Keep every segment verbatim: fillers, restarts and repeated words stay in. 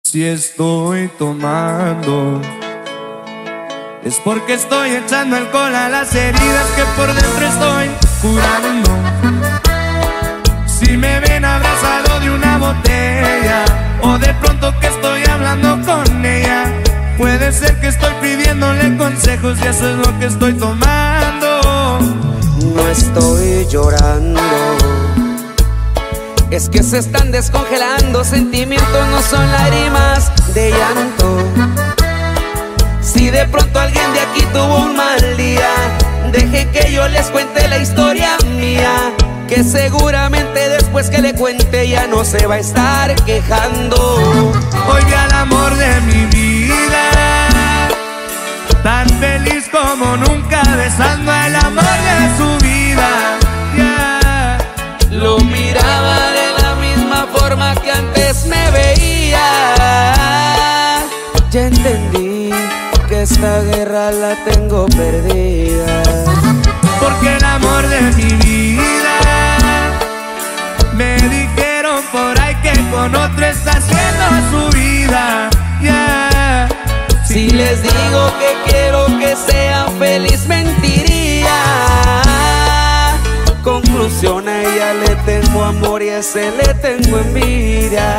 Si estoy tomando, es porque estoy echando alcohol a las heridas que por dentro estoy curando. Si me ven abrazado de una botella, o de pronto que estoy hablando con ella, puede ser que estoy pidiéndole consejos y eso es lo que estoy tomando. No estoy llorando, es que se están descongelando. Sentimientos no son lágrimas de llanto. Si de pronto alguien de aquí tuvo un mal día, deje que yo les cuente la historia mía, que seguramente después que le cuente ya no se va a estar quejando. Hoy vi al amor de mi vida, tan feliz como nunca, besando al amor de su vida. Yeah. Lo miraba de la misma forma que antes me veía. Ya entendí que esta guerra la tengo perdida, porque el amor de mi vida, me dijeron por ahí que con otro está haciendo su vida. Yeah. Si les digo que quiero que sean feliz, mentiría. Conclusión, a ella le tengo amor y a ese le tengo envidia.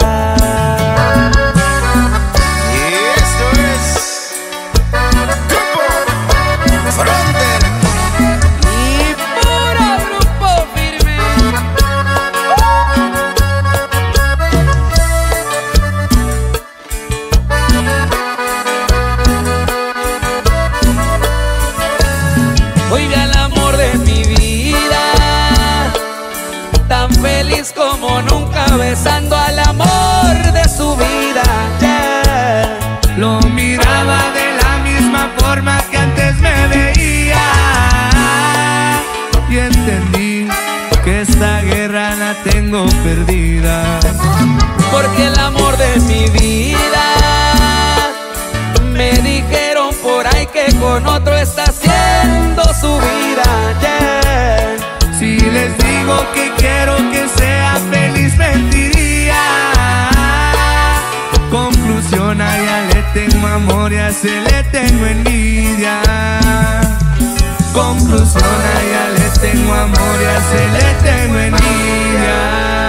Como nunca, besando al amor de su vida. Yeah. Lo miraba de la misma forma que antes me veía, y entendí que esta guerra la tengo perdida, porque el amor de mi vida, me dijeron por ahí que con otro está haciendo su vida. Yeah. Si les digo que quiero que sea feliz, mentiría. Conclusión, a ella le tengo amor y a ese le tengo envidia. Conclusión, a ella le tengo amor y a ese le tengo envidia.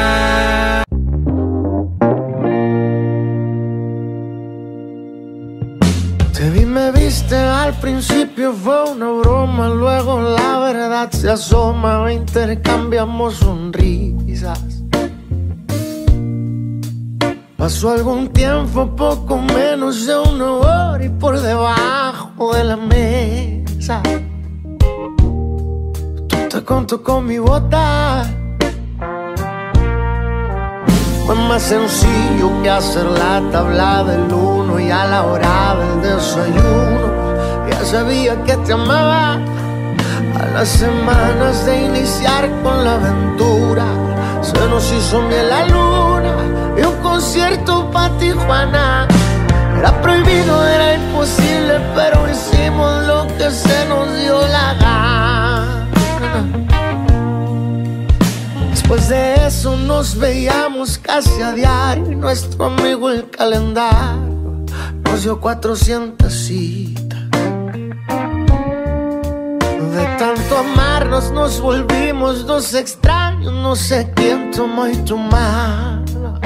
Te vi, me viste, al principio fue una broma, luego la verdad se asoma, intercambiamos sonrisas. Pasó algún tiempo, poco menos de una hora, y por debajo de la mesa tú te contó con mi bota. Fue más sencillo que hacer la tabla del uno, y a la hora del desayuno ya sabía que te amaba. A las semanas de iniciar con la aventura, se nos hizo miel la luna y un concierto pa' Tijuana. Era prohibido, era imposible, pero hicimos lo que se nos dio la gana. Después de eso nos veíamos casi a diario, y nuestro amigo el calendario nos dio cuatrocientas citas. De tanto amarnos nos volvimos dos extraños, no sé quién tomó y tu mala.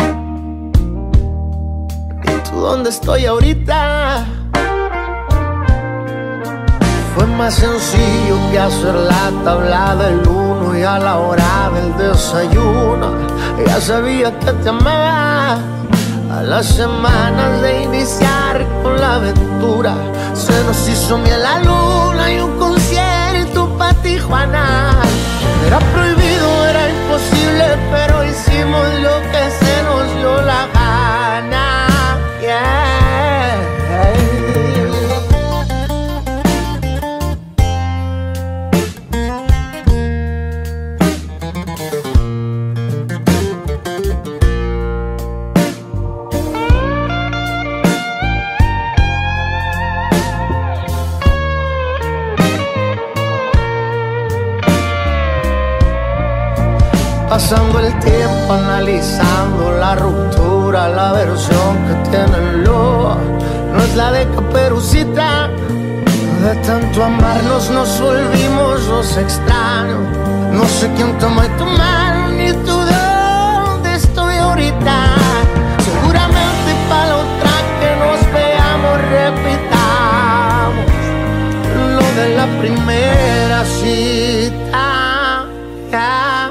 ¿Y tú dónde estoy ahorita? Fue más sencillo que hacer la tabla del uno, y a la hora del desayuno ya sabía que te amaba. A las semanas de iniciar con la aventura, se nos hizo miel la luna y un concierto pa' Tijuana. Era prohibido, era imposible, pero hicimos lo que se nos dio la gana. Yeah. Pasando el tiempo analizando la ruptura, la versión que tiene el isla de Caperucita. De tanto amarnos nos volvimos los extraños. No sé quién tomó tu mano ni tú dónde estoy ahorita. Seguramente para la otra que nos veamos repitamos lo de la primera cita. Yeah.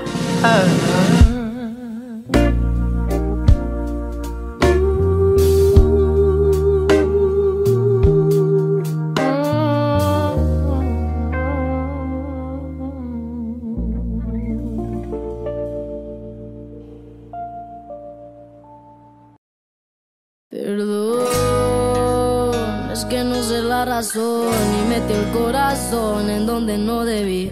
Perdón, es que no sé la razón y metí el corazón en donde no debía.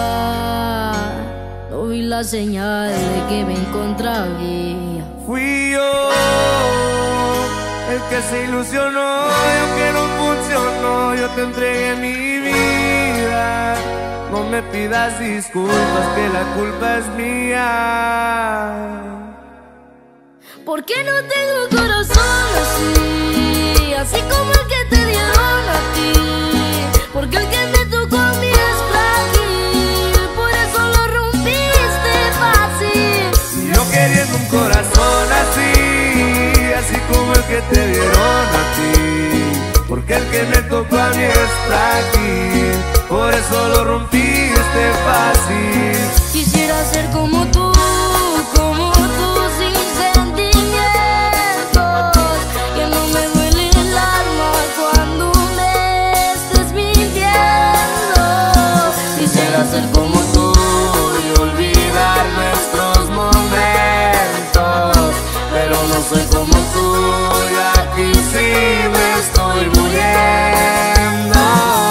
No vi la señal de que me encontraba. Fui yo el que se ilusionó y aunque no funcionó, yo te entregué mi vida. No me pidas disculpas, que la culpa es mía. ¿Por qué no tengo el corazón así? Así como el que te dieron a ti. Porque el que me tocó a mí es frágil, por eso lo rompiste fácil. Y yo queriendo un corazón así, así como el que te dieron a ti. Porque el que me tocó a mí es frágil, por eso lo rompiste fácil. Quisiera ser como tú, como tú, sin sentimientos, que no me duele el alma cuando me estés mintiendo. Quisiera ser como tú y olvidar nuestros momentos, pero no soy como tú y aquí sí me estoy muriendo.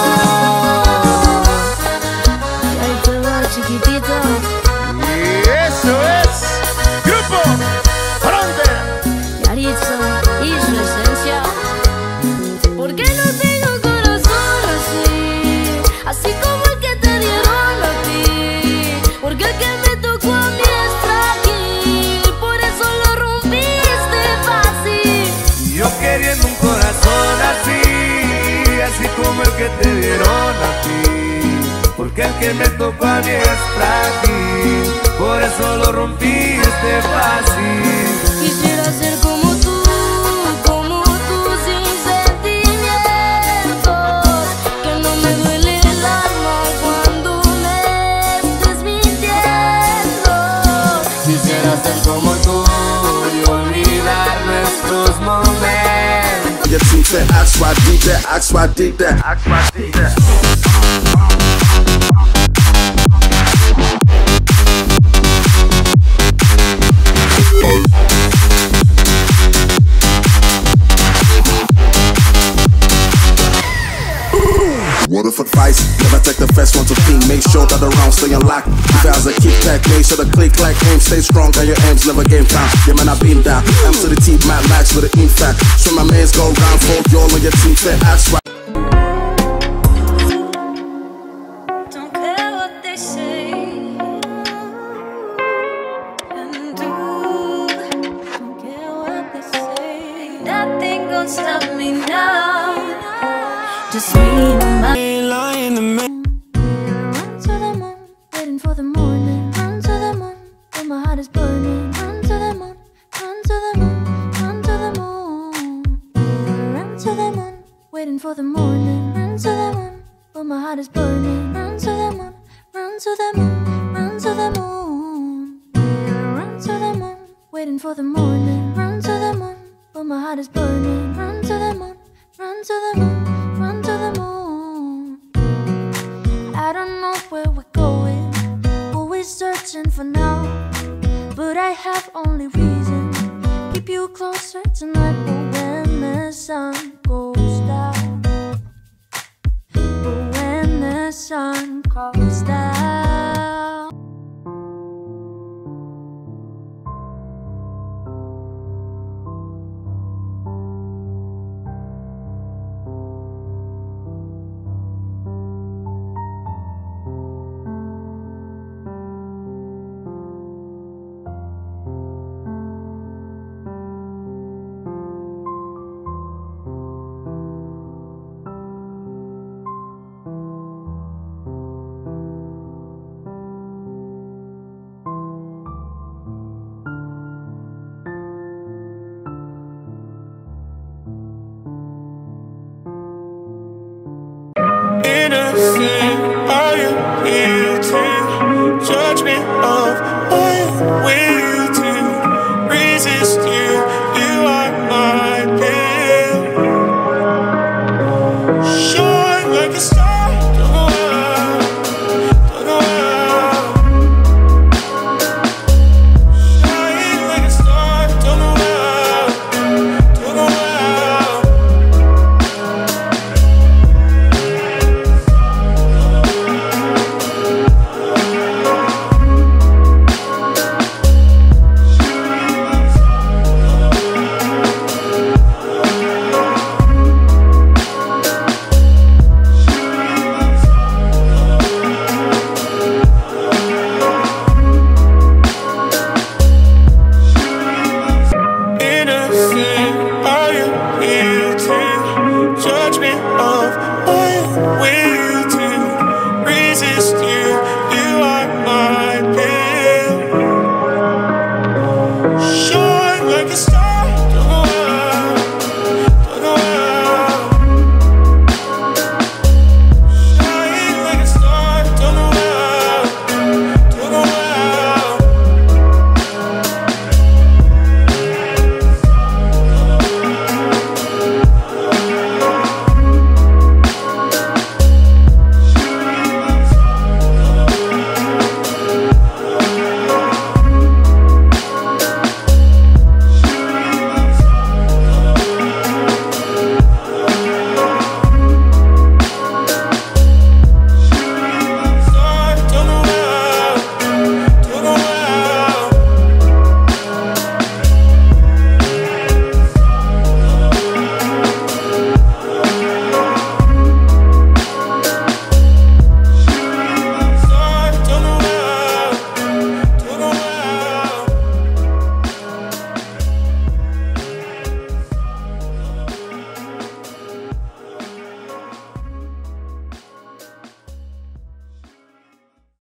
Y ahí te va, chiquitito. Eso es Grupo Frontera. Yaritza y su esencia. ¿Por qué no tengo corazón así? Así como el que te dieron a ti. Porque el que me tocó a mí es frágil, por eso lo rompiste fácil. Y yo queriendo un corazón así, así como el que te dieron a ti. Porque el que me tocó a mí es frágil, por eso lo rompiste fácil. Quisiera ser como tú, como tú, sin sentimientos, que no me duele el alma cuando me estés mintiendo. Quisiera ser como tú y olvidar nuestros momentos. Your team said, ask why I did that, ask why I did that, ask why I did that. Water for advice, never take the first one to ping. Make sure that the rounds stay unlocked. If it has a kickback, make sure the click like aim stay strong. And your aims never game time. Yeah man, I've been down. M to the T, mad max with the impact. So my mans go round, fold y'all on your team. Say ask why. Don't care what they say and do. Don't care what they say. Nothing gonna stop me now. Just me and my Lying to me. run to the moon, waiting for the morning. Run to the moon, when my heart is burning. Run to the moon, run to the moon, run to the moon. Run to the moon, waiting for the morning. Run to the moon, when my heart is burning. Run to the moon, run to the moon, run to the moon. Run to the moon, waiting for the morning. Run to the moon, when my heart is burning. Run to the moon, run to the moon, run to the moon. I don't know where we're going, but we're searching for now. But I have only reason, keep you closer tonight. But when the sun goes down, but when the sun goes down. judgment.